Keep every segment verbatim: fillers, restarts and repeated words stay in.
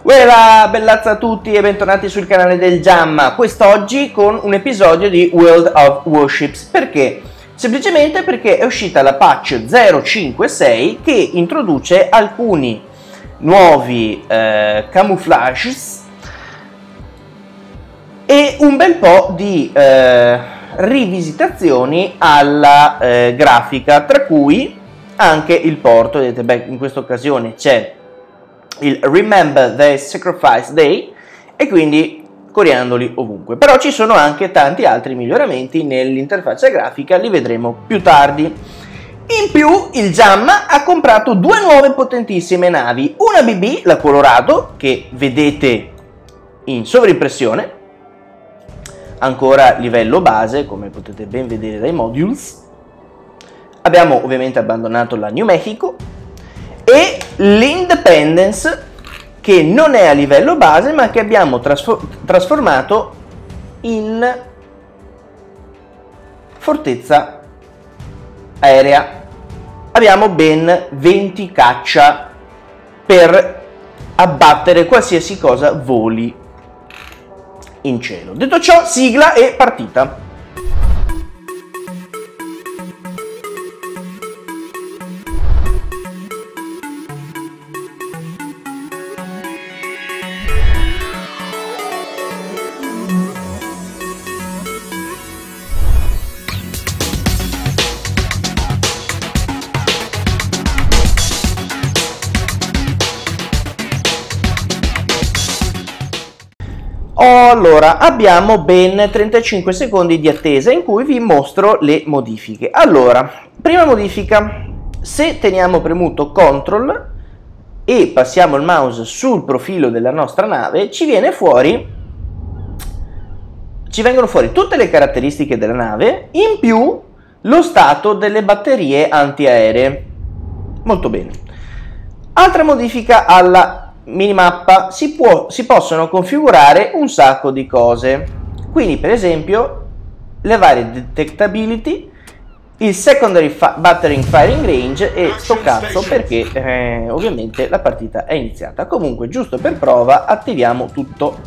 Buona bellezza a tutti e bentornati sul canale del Jamma. Quest'oggi con un episodio di World of Warships. Perché? Semplicemente perché è uscita la patch zero cinque sei che introduce alcuni nuovi eh, camouflages e un bel po' di eh, rivisitazioni alla eh, grafica, tra cui anche il porto. Vedete, beh, in questa occasione c'è il Remember the Sacrifice Day e quindi coriandoli ovunque, però ci sono anche tanti altri miglioramenti nell'interfaccia grafica, li vedremo più tardi. In più il Jamma ha comprato due nuove potentissime navi, una B B, la Colorado, che vedete in sovrimpressione, ancora livello base come potete ben vedere dai modules. Abbiamo ovviamente abbandonato la New Mexico e l'Independence, che non è a livello base ma che abbiamo trasformato in fortezza aerea. Abbiamo ben venti caccia per abbattere qualsiasi cosa voli in cielo. Detto ciò, sigla e partita. Allora, abbiamo ben trentacinque secondi di attesa in cui vi mostro le modifiche. Allora, prima modifica: se teniamo premuto control e passiamo il mouse sul profilo della nostra nave, ci viene fuori ci vengono fuori tutte le caratteristiche della nave, in più lo stato delle batterie antiaeree. Molto bene. Altra modifica alla minimappa: si, può, si possono configurare un sacco di cose, quindi per esempio le varie detectability, il secondary battering firing range e sto cazzo perché eh, ovviamente la partita è iniziata. Comunque, giusto per prova, attiviamo tutto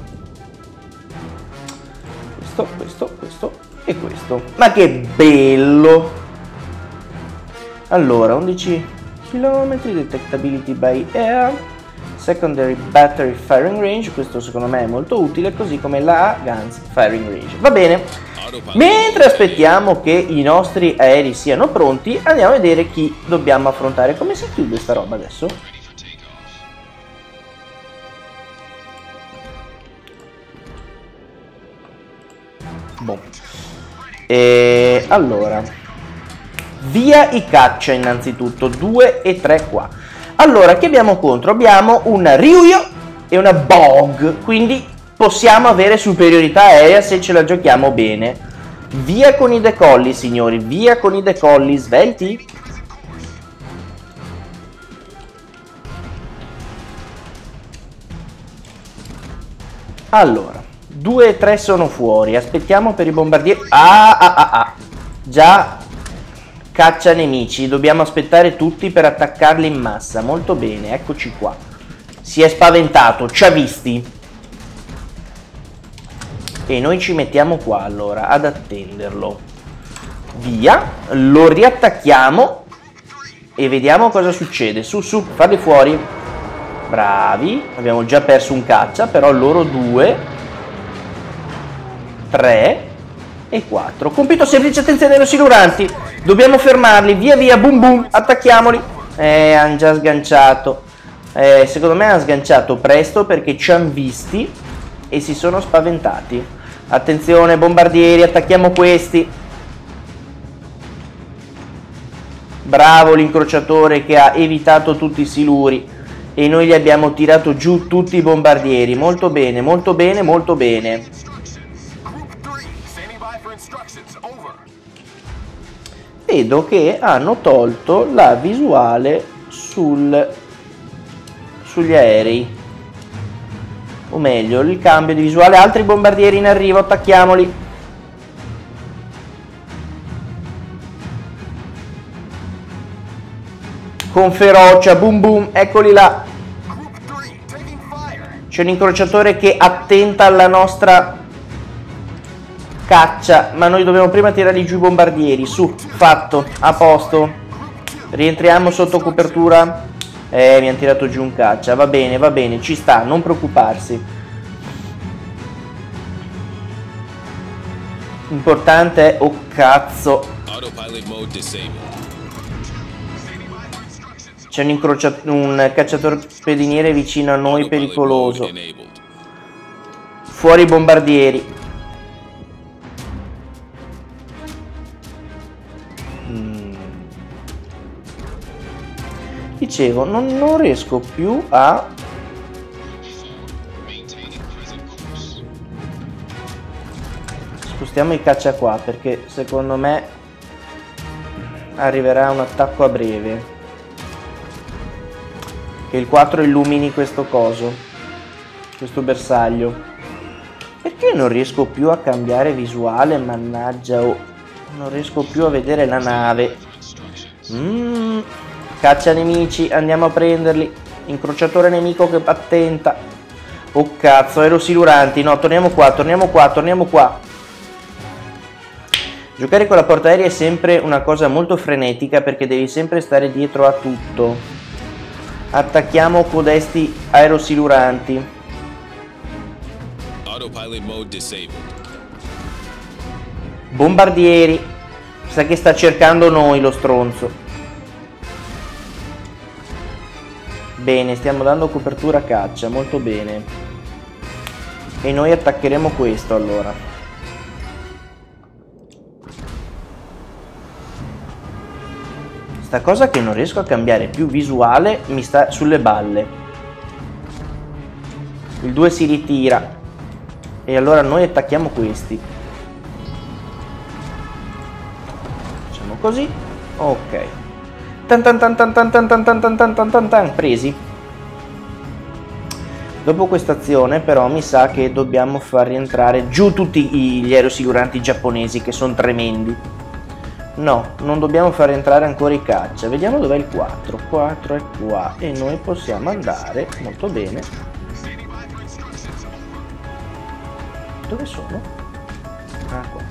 questo, questo, questo e questo. Ma che bello! Allora, undici chilometri, detectability by air, secondary battery firing range, questo secondo me è molto utile, così come la guns firing range. Va bene, mentre aspettiamo che i nostri aerei siano pronti, andiamo a vedere chi dobbiamo affrontare. Come si chiude sta roba adesso? Boh. E allora, via i caccia innanzitutto, due e tre qua. Allora, che abbiamo contro? Abbiamo una Ryuyo e una Bog, quindi possiamo avere superiorità aerea se ce la giochiamo bene. Via con i decolli, signori, via con i decolli svelti. Allora, due e tre sono fuori, aspettiamo per i bombardieri. Ah, ah, ah, ah. Già caccia nemici, dobbiamo aspettare tutti per attaccarli in massa. Molto bene, eccoci qua. Si è spaventato, ci ha visti. E noi ci mettiamo qua allora ad attenderlo. Via, lo riattacchiamo e vediamo cosa succede. Su, su, farli fuori. Bravi, abbiamo già perso un caccia, però loro due, tre e quattro. Compito semplice, attenzione ai siluranti. Dobbiamo fermarli, via via, boom boom, attacchiamoli. Eh, hanno già sganciato. Eh, secondo me hanno sganciato presto perché ci hanno visti e si sono spaventati. Attenzione bombardieri, attacchiamo questi. Bravo l'incrociatore che ha evitato tutti i siluri e noi gli abbiamo tirato giù tutti i bombardieri. Molto bene, molto bene, molto bene. Vedo che hanno tolto la visuale sul, sugli aerei, o meglio il cambio di visuale. Altri bombardieri in arrivo, attacchiamoli. Con ferocia, boom boom, eccoli là. C'è un incrociatore che attenta alla nostra caccia, ma noi dobbiamo prima tirare giù i bombardieri. Su, fatto, a posto. Rientriamo sotto copertura. Eh, mi hanno tirato giù un caccia. Va bene, va bene, ci sta, non preoccuparsi. Importante è... Oh cazzo. C'è un, incrocia... un cacciatorpediniere vicino a noi, pericoloso. Fuori i bombardieri. mm. Dicevo, non, non riesco più a... Spostiamo i caccia qua, perché secondo me arriverà un attacco a breve. Che il quattro illumini questo coso, questo bersaglio. Perché non riesco più a cambiare visuale, mannaggia, oh. Non riesco più a vedere la nave. mm. Caccia nemici, andiamo a prenderli. Incrociatore nemico che attenta. Oh cazzo, aerosiluranti. No, torniamo qua, torniamo qua, torniamo qua. Giocare con la portaerei è sempre una cosa molto frenetica, perché devi sempre stare dietro a tutto. Attacchiamo codesti aerosiluranti. Bombardieri. Sa che sta cercando noi lo stronzo. Bene, stiamo dando copertura caccia, molto bene. E noi attaccheremo questo allora. Sta cosa che non riesco a cambiare più visuale mi sta sulle balle. Il due si ritira. E allora noi attacchiamo questi. Facciamo così. Ok. Tan tan tan tan tan tan tan tan tan tan tan tan tan. Presi. Dopo questa azione però mi sa che dobbiamo far rientrare giù tutti gli aerosiluranti giapponesi, che sono tremendi. No, non dobbiamo far entrare ancora i caccia. Vediamo dov'è il quattro. quattro è qua e noi possiamo andare molto bene. Dove sono? Ah, qua.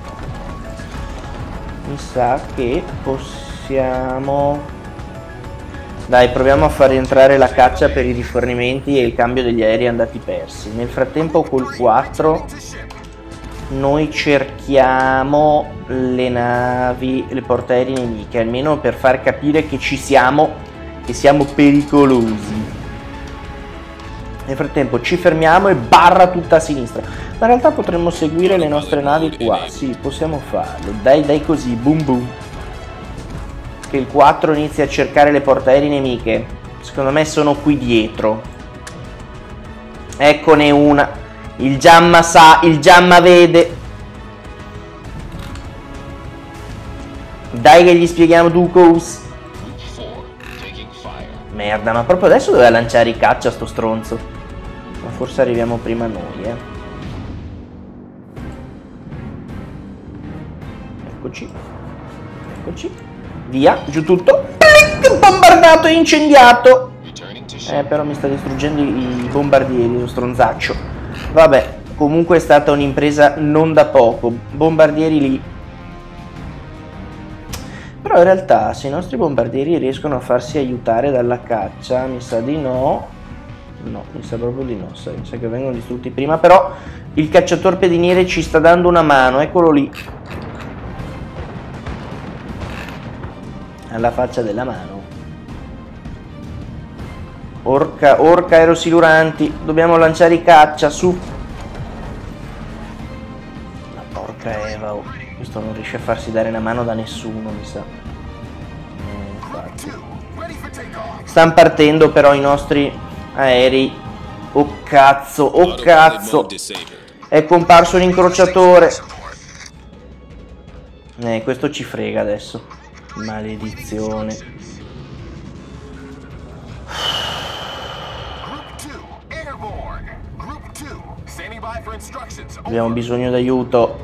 Mi sa che possiamo... Dai, proviamo a far rientrare la caccia per i rifornimenti e il cambio degli aerei andati persi. Nel frattempo col quattro noi cerchiamo le navi, le portaerei nemiche, almeno per far capire che ci siamo, che siamo pericolosi. Nel frattempo ci fermiamo e barra tutta a sinistra. Ma in realtà potremmo seguire le nostre navi qua. Sì, possiamo farlo. Dai, dai così, boom boom. Che il quattro inizia a cercare le portaerei nemiche. Secondo me sono qui dietro. Eccone una. Il Giamma sa, il Giamma vede. Dai che gli spieghiamo Dukos. Merda, ma proprio adesso doveva lanciare i caccia sto stronzo. Ma forse arriviamo prima noi, eh. Eccoci. Eccoci. Via, giù tutto. Plic, bombardato e incendiato. Eh, però mi sta distruggendo i bombardieri, lo stronzaccio. Vabbè, comunque è stata un'impresa non da poco. Bombardieri lì. Però in realtà se i nostri bombardieri riescono a farsi aiutare dalla caccia, mi sa di no. No, mi sa proprio di no, sai, mi sa che vengono distrutti prima. Però il cacciatorpediniere ci sta dando una mano, eccolo lì. Alla faccia della mano. Orca, orca aerosiluranti, dobbiamo lanciare i caccia, su. La porca Eva, oh. Questo non riesce a farsi dare una mano da nessuno, mi sa. Eh, infatti. Stanno partendo però i nostri aerei. Oh cazzo, oh cazzo. È comparso un incrociatore. Eh, questo ci frega adesso. Maledizione. Abbiamo bisogno d'aiuto.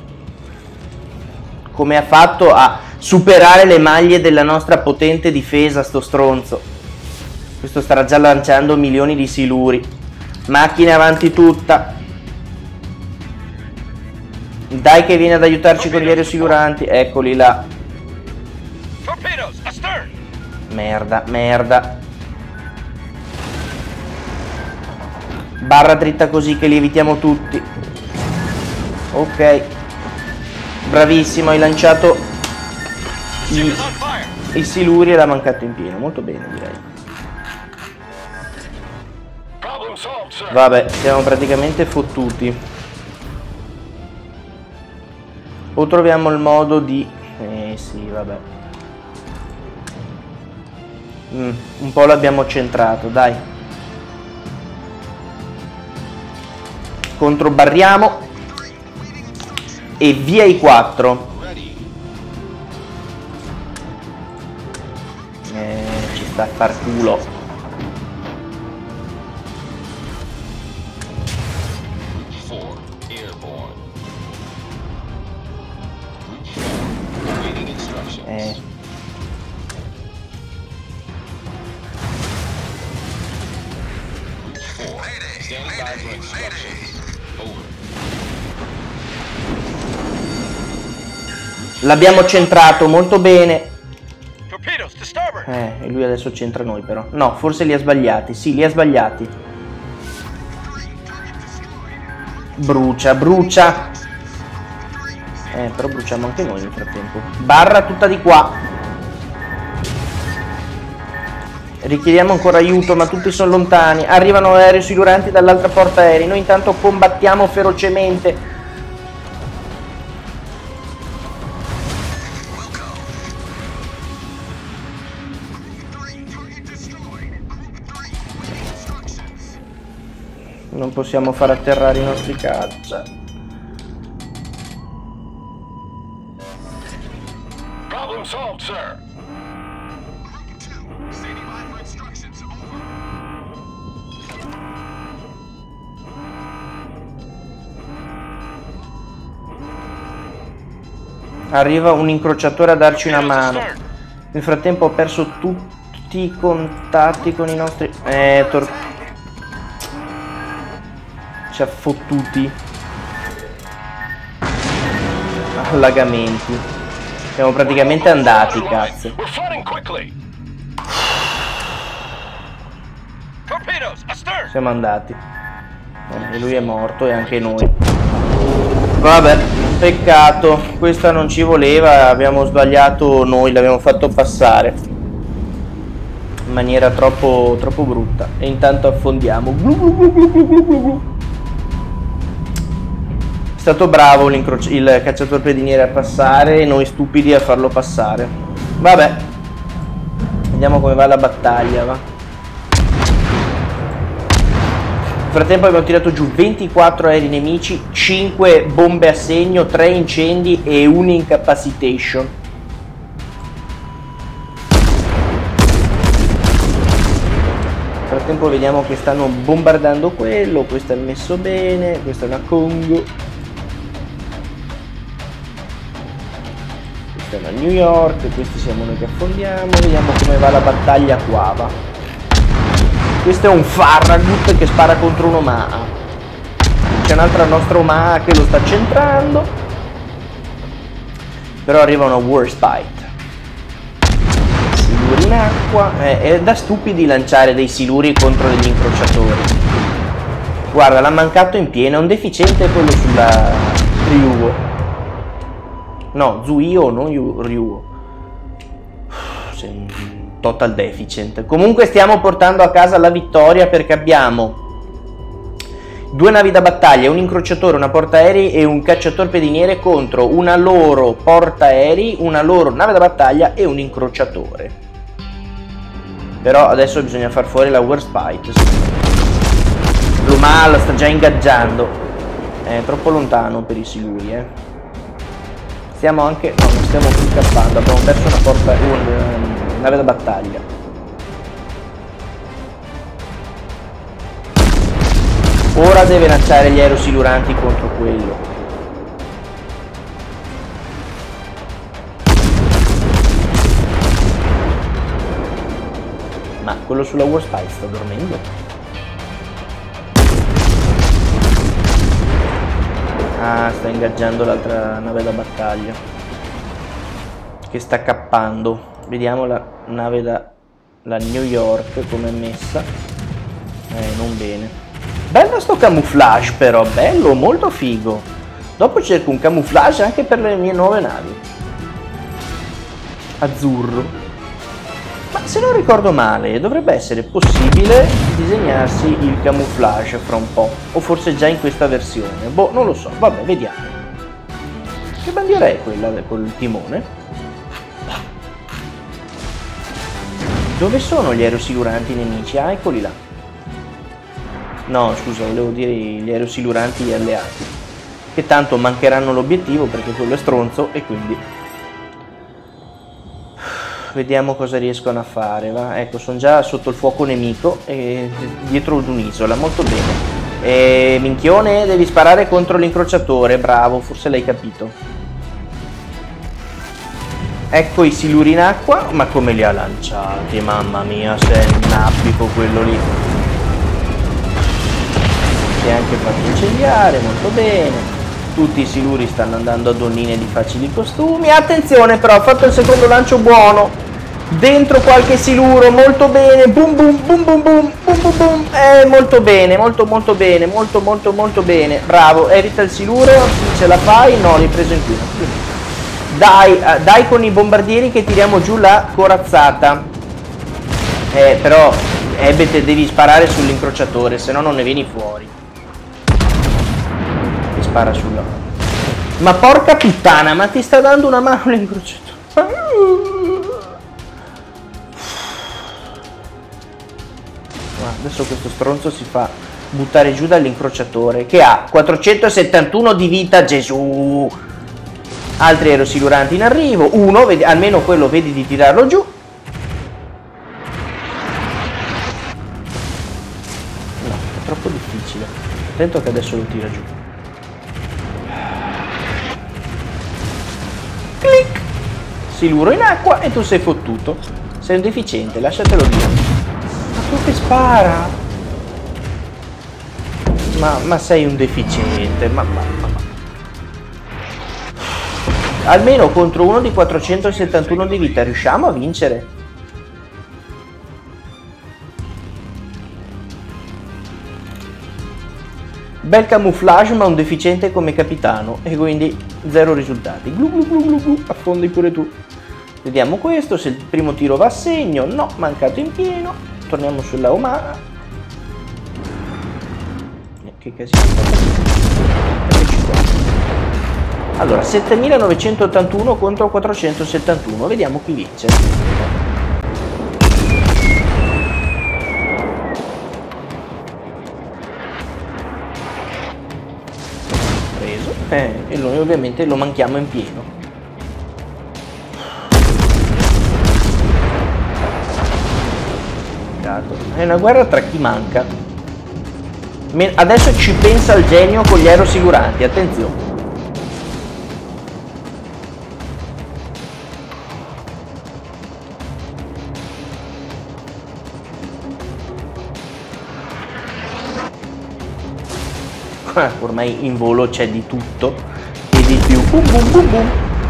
Come ha fatto a superare le maglie della nostra potente difesa sto stronzo? Questo starà già lanciando milioni di siluri. Macchina avanti tutta. Dai che viene ad aiutarci con gli aerosiluranti. Eccoli là. Merda, merda. Barra dritta così che li evitiamo tutti. Ok. Bravissimo, hai lanciato i, i siluri e l'ha mancato in pieno. Molto bene, direi. Vabbè, siamo praticamente fottuti. O troviamo il modo di... Eh sì, vabbè. Mm, un po' l'abbiamo centrato, dai. Controbarriamo. E via i quattro. Eh, ci sta a far culo. Eh. L'abbiamo centrato molto bene. Eh, e lui adesso centra noi però. No, forse li ha sbagliati. Sì, li ha sbagliati. Brucia, brucia. Eh, però bruciamo anche noi nel frattempo. Barra tutta di qua. Richiediamo ancora aiuto, ma tutti sono lontani. Arrivano aerei siluranti dall'altra porta aerei. Noi intanto combattiamo ferocemente. Non possiamo far atterrare i nostri caccia. Problem solved, sir. Arriva un incrociatore a darci una mano. Nel frattempo ho perso tutti i contatti con i nostri... Eh, tor... Ci ha fottuti. Allagamenti. Siamo praticamente andati, cazzo. Siamo andati. Eh, e lui è morto e anche noi. Vabbè, peccato. Questa non ci voleva. Abbiamo sbagliato noi, l'abbiamo fatto passare in maniera troppo, troppo brutta. E intanto affondiamo. Glu glu glu glu glu glu glu. È stato bravo il cacciatorpediniere a passare e noi stupidi a farlo passare. Vabbè, vediamo come va la battaglia, va. Nel frattempo abbiamo tirato giù ventiquattro aerei nemici, cinque bombe a segno, tre incendi e un incapacitation. Nel frattempo vediamo che stanno bombardando quello. Questo è messo bene, questa è una Congo. A New York, questi siamo noi che affondiamo. Vediamo come va la battaglia qua, va. Questo è un Farragut che spara contro un Omaha. C'è un'altra nostra Omaha che lo sta centrando. Però arriva una Warspite. Siluri in acqua. eh, È da stupidi lanciare dei siluri contro degli incrociatori. Guarda, l'ha mancato in pieno. È un deficiente quello sulla Ryugo. No, Zuio, non Ryugo. C'è un total deficient. Comunque stiamo portando a casa la vittoria perché abbiamo due navi da battaglia, un incrociatore, una portaerei e un cacciatorpediniere contro una loro portaerei, una loro nave da battaglia e un incrociatore. Però adesso bisogna far fuori la Warspite. L'Omaha la sta già ingaggiando. È troppo lontano per i siluri, eh. Stiamo anche... no, non stiamo più scappando, abbiamo perso una porta... una nave da battaglia. Ora deve lanciare gli aerosiluranti contro quello. Ma quello sulla Warspite sta dormendo? Ah, sta ingaggiando l'altra nave da battaglia che sta cappando. Vediamo la nave da la New York come è messa. Eh, non bene. Bello sto camouflage però, bello, molto figo. Dopo cerco un camouflage anche per le mie nuove navi. Azzurro. Ma se non ricordo male, dovrebbe essere possibile disegnarsi il camouflage fra un po'. O forse già in questa versione. Boh, non lo so. Vabbè, vediamo. Che bandiera è quella col timone? Dove sono gli aerosiluranti nemici? Ah, eccoli là. No, scusa, volevo dire gli aerosiluranti alleati. Che tanto mancheranno l'obiettivo perché quello è stronzo e quindi... Vediamo cosa riescono a fare, va? Ecco, sono già sotto il fuoco nemico e dietro ad un'isola, molto bene. E minchione, devi sparare contro l'incrociatore, bravo, forse l'hai capito. Ecco i siluri in acqua, ma come li ha lanciati, mamma mia, se è nappico quello lì. Si è anche fatto incendiare, molto bene. Tutti i siluri stanno andando a donnine di facili costumi. Attenzione però, ha fatto il secondo lancio buono. Dentro qualche siluro, molto bene. Boom boom boom boom boom boom boom boom. Eh, molto bene, molto molto bene, molto molto molto bene. Bravo, evita il siluro, ce la fai? No, l'hai preso in più. Dai, dai con i bombardieri che tiriamo giù la corazzata. Eh, però, Ebete, devi sparare sull'incrociatore, se no non ne vieni fuori. Ti spara sulla... Ma porca puttana, ma ti sta dando una mano l'incrociatore. Adesso questo stronzo si fa buttare giù dall'incrociatore che ha quattrocentosettantuno di vita, Gesù. Altri aerosiluranti in arrivo, uno, vedi, almeno quello vedi di tirarlo giù. No, è troppo difficile. Attento che adesso lo tira giù. Clic! Siluro in acqua e tu sei fottuto. Sei un deficiente, lasciatelo dire. Ma tu che spara? Ma, ma sei un deficiente, ma, ma, ma, ma. Almeno contro uno di quattrocentosettantuno di vita riusciamo a vincere? Bel camouflage ma un deficiente come capitano e quindi zero risultati. Glu glu glu glu glu, affondi pure tu. Vediamo questo, se il primo tiro va a segno, no, mancato in pieno. Torniamo sulla Omana. Che casino. Allora, setteemilanovecentottantuno contro quattrocentosettantuno. Vediamo chi vince. Preso. Eh, e noi ovviamente lo manchiamo in pieno. È una guerra tra chi manca. Adesso ci pensa il genio con gli aerosiluranti, attenzione. Ormai in volo c'è di tutto e di più. Boom boom boom boom.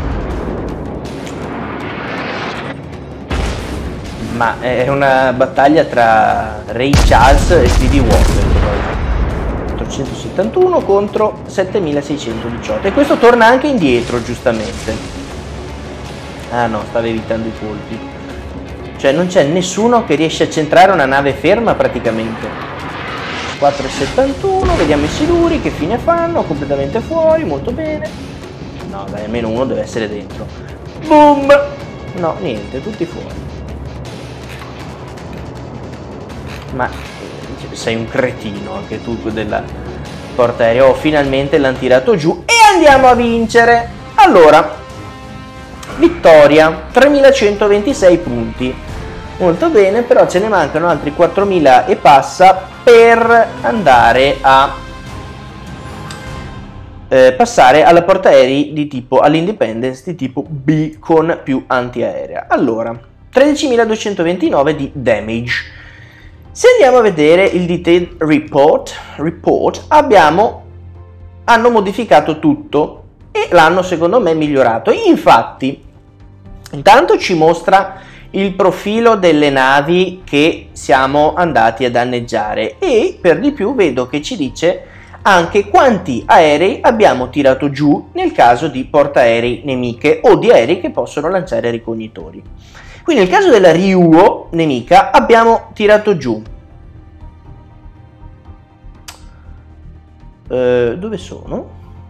Ma è una battaglia tra Ray Charles e Stevie Wonder. quattrocentosettantuno contro settemilaseicentodiciotto. E questo torna anche indietro, giustamente. Ah no, stava evitando i colpi. Cioè non c'è nessuno che riesce a centrare una nave ferma praticamente. quattrocentosettantuno, vediamo i siluri che fine fanno, completamente fuori, molto bene. No dai, almeno uno deve essere dentro. Boom! No, niente, tutti fuori. Ma sei un cretino anche tu della portaereo. Oh, finalmente l'hanno tirato giù e andiamo a vincere. Allora, vittoria, tremilacentoventisei punti. Molto bene, però ce ne mancano altri quattromila e passa per andare a eh, passare alla portaerei di tipo, all'Independence di tipo B con più antiaerea. Allora, tredicimiladuecentoventinove di damage. Se andiamo a vedere il detail report, report abbiamo hanno modificato tutto e l'hanno secondo me migliorato. Infatti, intanto ci mostra il profilo delle navi che siamo andati a danneggiare e per di più vedo che ci dice anche quanti aerei abbiamo tirato giù nel caso di portaerei nemiche o di aerei che possono lanciare ricognitori. Quindi nel caso della Ryuo nemica abbiamo tirato giù eh, dove sono?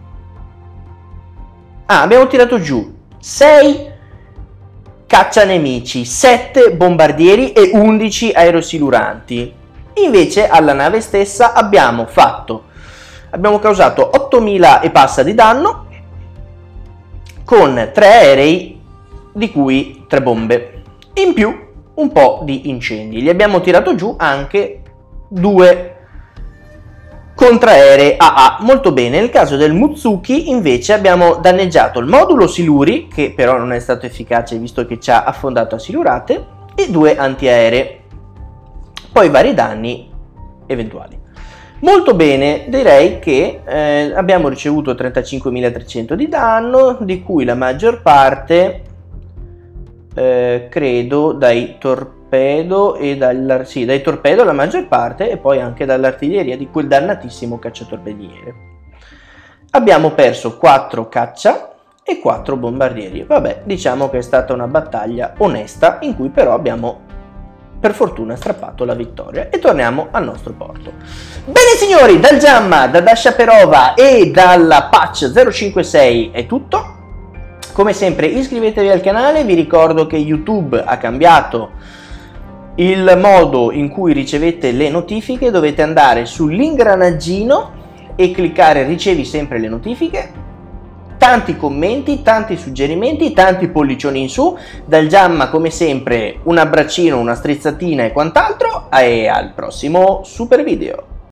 Ah, abbiamo tirato giù sei caccianemici, sette bombardieri e undici aerosiluranti. Invece alla nave stessa abbiamo fatto abbiamo causato ottomila e passa di danno con tre aerei di cui tre bombe, in più un po' di incendi. Gli abbiamo tirato giù anche due contraerei A A. Molto bene. Nel caso del Mutsuki invece abbiamo danneggiato il modulo siluri, che però non è stato efficace visto che ci ha affondato a silurate, e due antiaerei, poi vari danni eventuali. Molto bene, direi che eh, abbiamo ricevuto trentacinquemilatrecento di danno, di cui la maggior parte eh, credo dai torpedo e dal, sì, dai torpedo la maggior parte, e poi anche dall'artiglieria di quel dannatissimo cacciatorpediere. Abbiamo perso quattro caccia e quattro bombardieri. Vabbè, diciamo che è stata una battaglia onesta in cui però abbiamo per fortuna strappato la vittoria e torniamo al nostro porto. Bene signori, dal Jamma, da Dasha Perova e dalla patch zero cinque sei è tutto. Come sempre iscrivetevi al canale, vi ricordo che YouTube ha cambiato il modo in cui ricevete le notifiche, dovete andare sull'ingranaggino e cliccare ricevi sempre le notifiche. Tanti commenti, tanti suggerimenti, tanti pollicioni in su. Dal Jamma come sempre un abbraccino, una strizzatina e quant'altro, e al prossimo super video.